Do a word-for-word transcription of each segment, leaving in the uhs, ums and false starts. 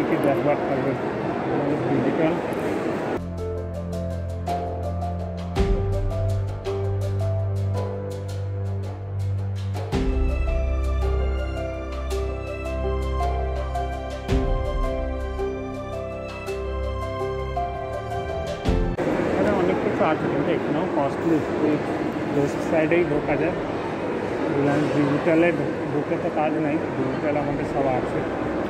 কি দেখবার থাকবে ডিজিটাল। অনেক কিছু আছে কিন্তু এখানেও কস্টলি, ওয়েস্ট সাইডেই ঢোকা যায়। রিলায়েন্স ডিজিটালে ঢুকে তো কাজ নেই, ডিজিটাল আমাদের সব আছে।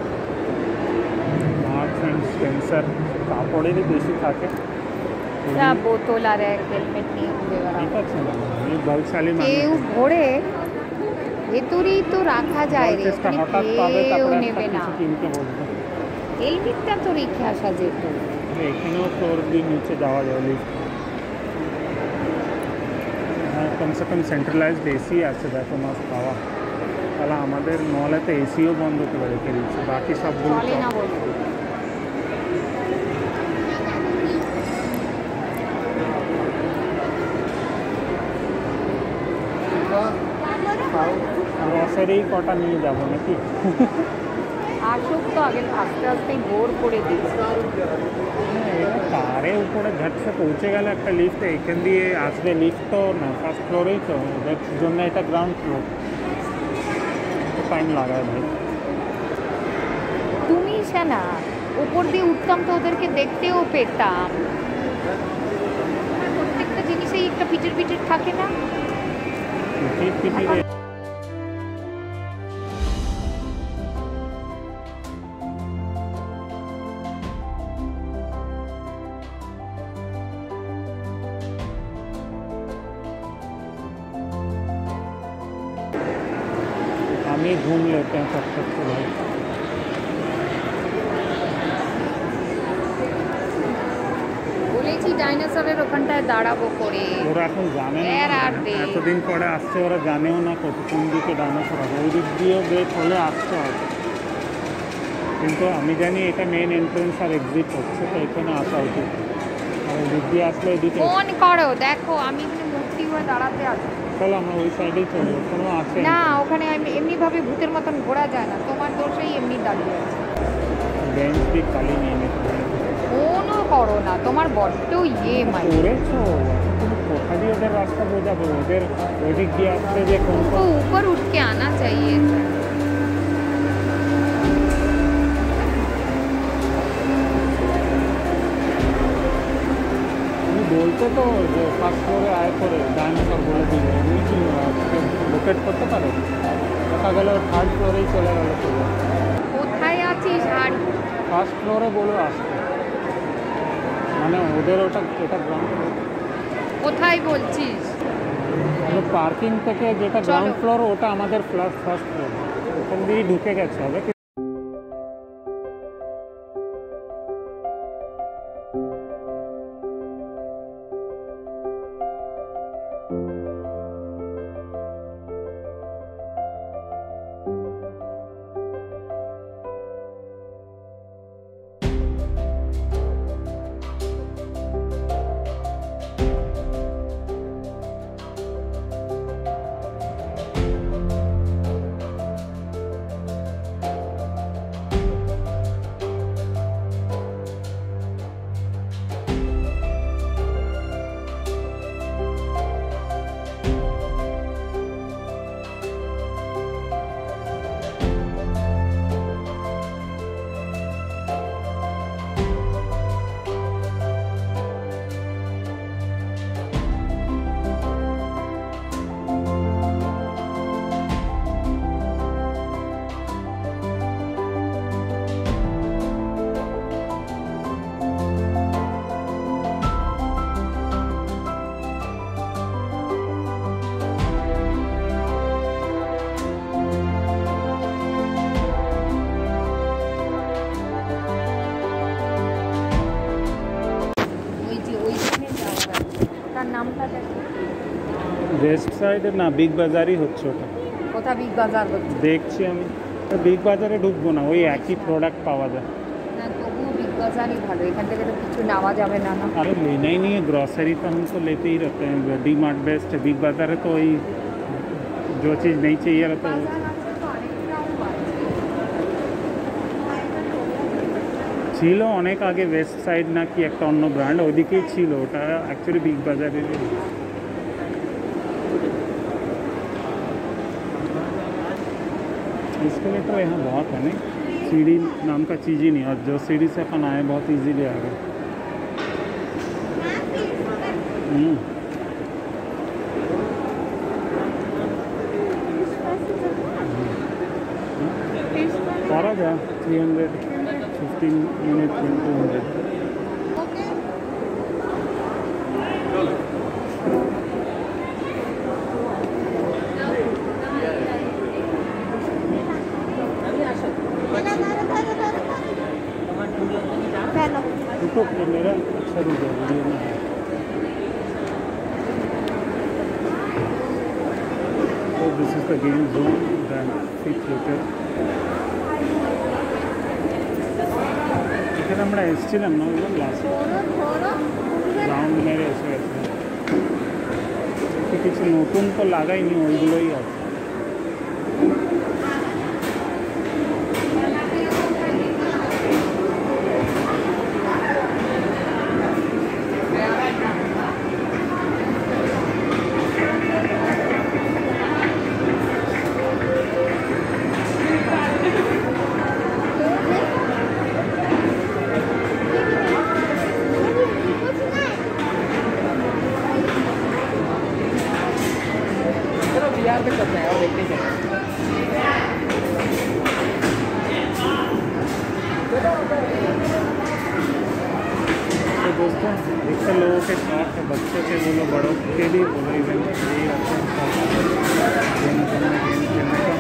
মার্কস অ্যান্ড স্পেন্সার কাপড়েরই বেশি থাকে। বোতল আর এক হেলমেট নিয়ে ঘুরে বেড়াও। ঠিক আছে না, আমি বলশালী কেউ ভরে ভেতরেই তো রাখা যায় রে, হঠাৎ পাবে কেউ তারপরে নেবে না। কিনতে বলবে হেলমেটটা তো রেখে আসা যেত। এখানেও ফ্লোর দিয়ে নিচে যাওয়া যায় লিফট। হ্যাঁ, কমসে কম সেন্ট্রালাইজড এসি আছে, দেখো মাস পাওয়া। তাহলে আমাদের মলেতে এসিও বন্ধ করে রেখে দিচ্ছে, বাকি সবগুলো চলে না বলবো। গ্রসারি কটা নিয়ে যাবো নাকি? আসুক তো, আগে আস্তে আস্তে বোর করে দিচ্ছে। কারে উপরে ঝটসে পৌঁছে গেলে একটা লিফটে, এখান দিয়ে আসবে লিফট তো না ফার্স্ট ফ্লোরেই তো, ওদের জন্য এটা গ্রাউন্ড ফ্লোর, টাইম লাগায় ভাই। তুমি না উপর দিয়ে উঠতাম তো ওদেরকে দেখতেও পেতাম। প্রত্যেকটা জিনিসেই একটা পিটের পিটের থাকে না? পিটির পিটিরে আমি घूम लेते हैं सब तक तो भाई। বলেছি ডাইনোসরের ওখানটায় দাঁড়াবো করে। ওরা এখন জানে না, এতদিন পরে আসছে, ওরা জানেও না কত কোন দিকে ডাইনোসর হবে। ওই দিক দিয়েও ব্রেক হলে আসতে হবে, কিন্তু আমি জানি এটা মেন এন্ট্রেন্স আর এক্সিট হচ্ছে, তো এখানে আসা উচিত। আর ওই দিক দিয়ে আসলে এদিকে ফোন করো, দেখো আমি এখানে মূর্তি হয়ে দাঁড়াতে আছি। চলো আমরা ওই সাইডেই চলি, ওখানে আছে না, ওখানে এমনিভাবে ভূতের মতন ঘোরা যায় না, তোমার দোষেই এমনি দাঁড়িয়ে আছে। বেঞ্চ দিয়ে খালি নিয়ে নিতে ফোনও করো না, তোমার বড্ড ইয়ে মানে করেছো। তুমি কোথা দিয়ে ওদের রাস্তা বোঝাবে? ওদের ওই দিক দিয়ে আসছে যে কোন তো উপর উঠকে আনা চাইয়ে। তুমি বলতে তো যে ফার্স্ট ফ্লোরে আয় করে ডাইনোসর বলে দিলে, এমনি কি লোকেট করতে পারো? দেখা গেল থার্ড ফ্লোরেই চলে গেল। কোথায় আছিস? আর ফার্স্ট ফ্লোরে বলো আসতে, মানে ওদের ওটা এটা গ্রাউন্ড ফ্লোর। কোথায় বলছিস? মানে পার্কিং থেকে যেটা গ্রাউন্ড ফ্লোর, ওটা আমাদের প্লাস ফার্স্ট ফ্লোর, ওখান দিয়েই ঢুকে গেছে হবে। ওয়েস্ট সাইডে না, বিগ বাজারই হচ্ছে ওটা। কোথা বিগ বাজার হচ্ছে? দেখছি আমি, বিগ বাজারে ঢুকবো না, ওই একই প্রোডাক্ট পাওয়া যায়। না, তবুও বিগ বাজারই ভালো, এখান থেকে তো কিছু নেওয়া যাবে না। না अरे लेना ही नहीं है, ग्रॉसरी तो हम तो लेते ही रहते हैं। डी मार्ट बेस्ट है, बिग बाजार है तो वही जो चीज़ नहीं चाहिए रहता है। ছিল অনেক আগে ওয়েস্ট সাইড না কি একটা অন্য ব্র্যান্ড ওইদিকেই ছিল, ওটা অ্যাকচুয়ালি বিগ বাজারেরই। एस्केलेटर यहाँ बहुत है नहीं, सीढ़ी नाम का चीज़ ही नहीं, और जो सीढ़ी से अपन आए बहुत इजीली आ गए। हम्म सारा जा three hundred fifteen minute two hundred. तो मेरा अच्छा रुक गया वीडियो में। So this is the game zone, then fit later. এখানে আমরা এসেছিলাম না ওই লাস্ট রাউন্ড মেরে এসে গেছে, কিছু নতুন তো লাগাইনি, ওইগুলোই আছে। बिहार पे चलते हैं और देखते हैं। तो दोस्तों जितने लोगों के शौक है, बच्चे थे बोलो बड़ों के लिए बोलो, इवेंट यही आता है गेम खेलने गेम खेलने का।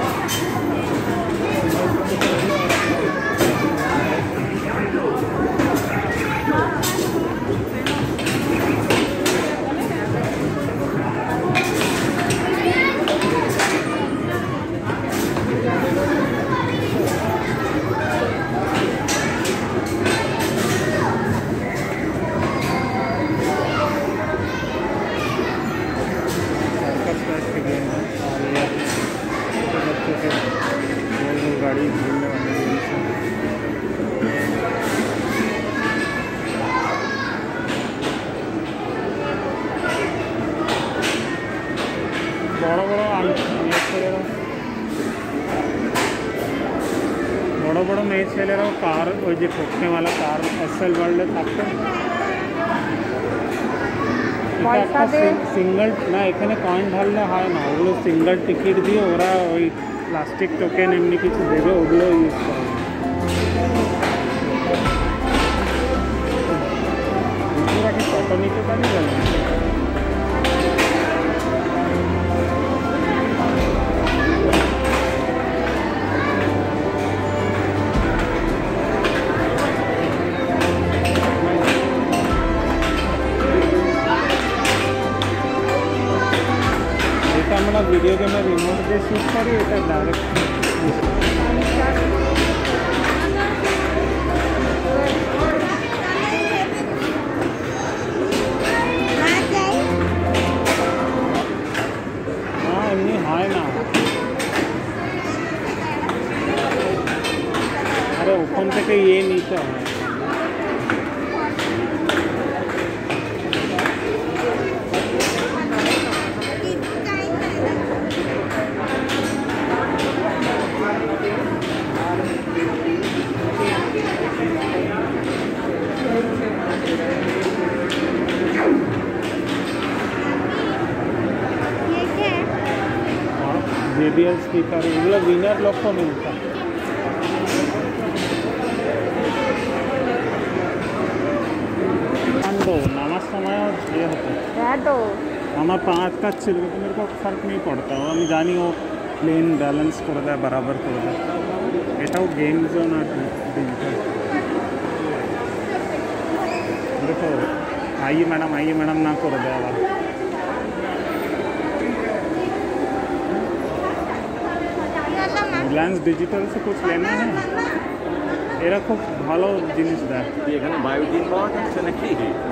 गाड़ी घूमने वाले बड़ा बड़ा बड़ा बड़ा मेज चले रहा कार वो जो ठोकने वाला कार एसएल वर्ल्ड থাকতো সিঙ্গেল না, এখানে কয়েন ঢাললে হয় না, ওগুলো সিঙ্গেল টিকিট দিয়ে ওরা ওই প্লাস্টিক টোকেন এমনি কিছু দেবে, ওগুলো ইউজ করে। পুরা কি ফটো নিতে পারি জানি আমরা ভিডিও ক্যামেরা রিমোট দিয়ে শুট করি, এটা ডাইরেক্ট না এমনি হয় না। আরে ওখান থেকে ইয়ে নিতে হয়। जेबीएल स्पीकर एगुलो विनर लोग को मिलता। दो नामाज समय ये होता हमारे पाँच का छिलके तो मेरे को फर्क नहीं पड़ता, वो हम जानी वो प्लेन बैलेंस कर दे बराबर कर दे एटाও गेम जोन আর ডিজিটাল। देखो आइए मैडम आइए मैडम ना कर दे আবার रिलायंस डिजिटल से कुछ लेना है এরা খুব ভালো জিনিস দেয়। এখানে বায়োটিন পাওয়া যাচ্ছে নাকি?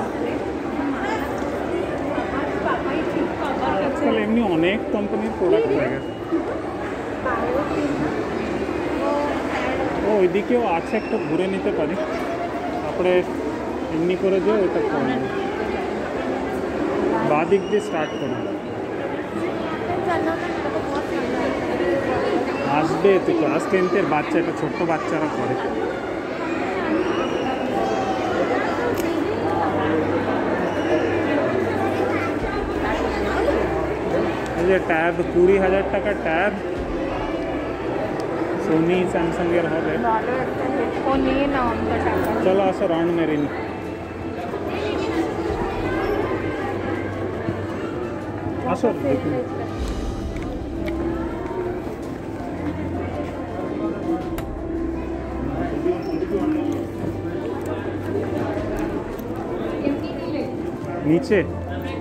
আজকাল এমনি অনেক কোম্পানির প্রোডাক্ট হয়ে গেছে। ও ওইদিকেও আছে, একটু ঘুরে নিতে পারি। তারপরে এমনি করে দিয়ে ওইটা করবো, বাঁ দিক দিয়ে স্টার্ট করবো। আসবে তো, ক্লাস টেন্থের বাচ্চা, এটা ছোট্ট বাচ্চারা করে। এই যে ট্যাব, কুড়ি হাজার টাকার ট্যাব, সোনি স্যামসাংয়ের হবে। ভালো একটা হেডফোন নিয়ে নাও, আমরা টাকা চলো আসো রাউন্ড মেরে নি। আসো দেখুন। नीचे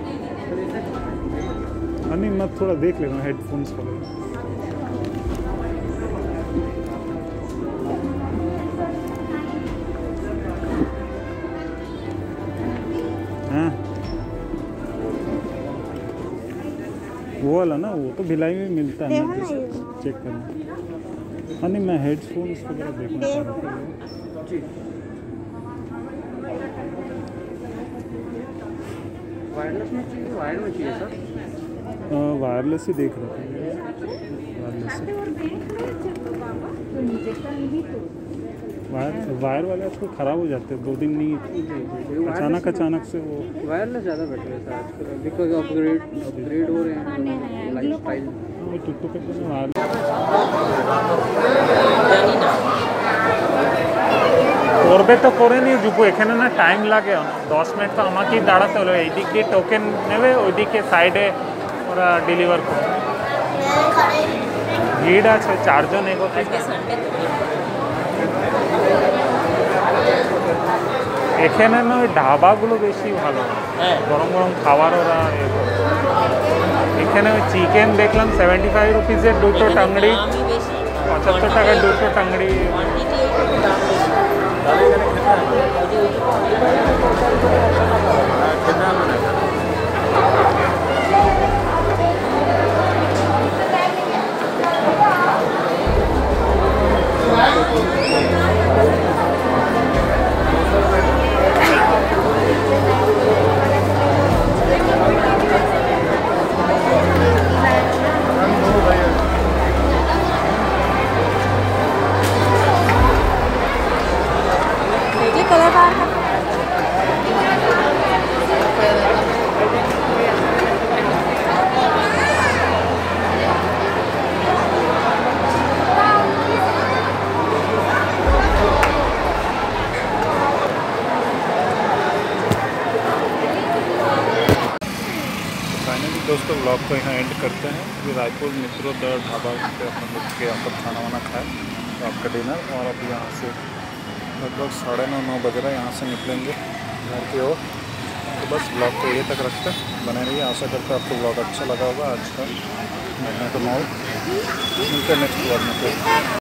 नहीं, मैं थोड़ा देख लेगा हेडफोन्स वगैरह। हाँ वो वाला ना, वो तो भिलाई में मिलता है ना, चेक करना। हाँ नहीं, मैं हेडफोन्स वगैरह देखना चाह रहा था। वायरलेस में चाहिए, वायर में चाहिए सर? वायरलेस ही देख रहा था, वायरलेस ही। वायर वायर वाले आजकल ख़राब हो जाते हैं, दो दिन नहीं, अचानक अचानक से वो। वायरलेस ज़्यादा बेटर है सर आजकल, बिकॉज अपग्रेड अपग्रेड हो रहे हैं लाइफ स्टाइल। टिकटॉक पे वायर করবে তো করে নিয়ে যুগু, এখানে না টাইম লাগে দশ মিনিট, তো আমাকেই দাঁড়াতে হলো। এই দিক দিয়ে টোকেন নেবে, ওইদিকে সাইডে ওরা ডেলিভার করবে। ভিড় আছে, চারজন এগোতে। এখানে না ওই ধাবাগুলো বেশি ভালো, গরম গরম খাবার ওরা এ করে। এখানে ওই চিকেন দেখলাম সেভেন্টি ফাইভ রুপিসের দুটো টাংড়ি, পঁচাত্তর টাকার দুটো টাংড়ি। दोस्तों व्लॉग को यहाँ एंड करते हैं। अभी रायपुर मित्रोदय ढाबा पे अपन लोग के यहाँ पर खाना वाना खाए, तो आपका डिनर। और अभी यहाँ से लगभग साढ़े नौ नौ बज रहा है, यहाँ से निकलेंगे घर की ओर। तो बस व्लॉग को ये तक रखते हैं, बने रहिए। आशा करते हैं आपको व्लॉग अच्छा लगा होगा आज का। मैं तो मॉल मिलते हैं नेक्स्ट व्लॉग में।